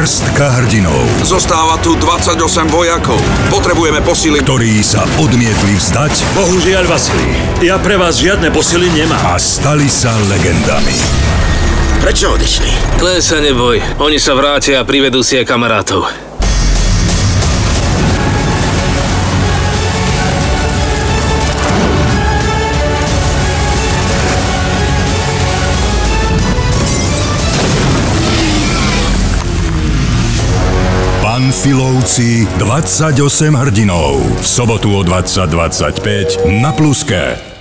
Hrstka hrdinov. Zostáva tu 28 vojakov. Potrebujeme posily, ktorí sa odmietli vzdať. Bohužiaľ, Vasilij, ja pre vás žiadne posily nemám. A stali sa legendami. Prečo odišli? Len sa neboj, oni sa vrátia a privedú si aj kamarátov. Panfilovci 28 hrdinov. V sobotu o 20:25 na Pluske.